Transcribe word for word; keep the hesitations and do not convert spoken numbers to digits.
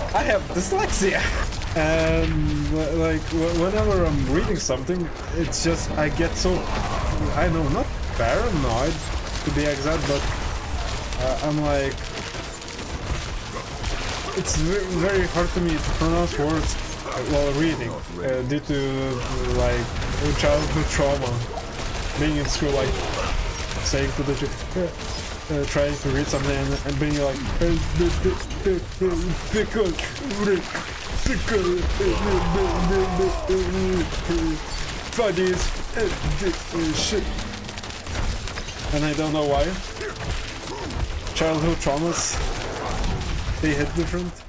I have dyslexia, and like whenever I'm reading something, it's just I get so, I know, not paranoid to be exact, but uh, I'm like, it's very hard to me to pronounce words while reading uh, due to like childhood trauma, being in school, like saying to the uh, uh, trying to read something and, and being like pickle pickle fuddies shit, and I don't know why. Childhood traumas, they hit different.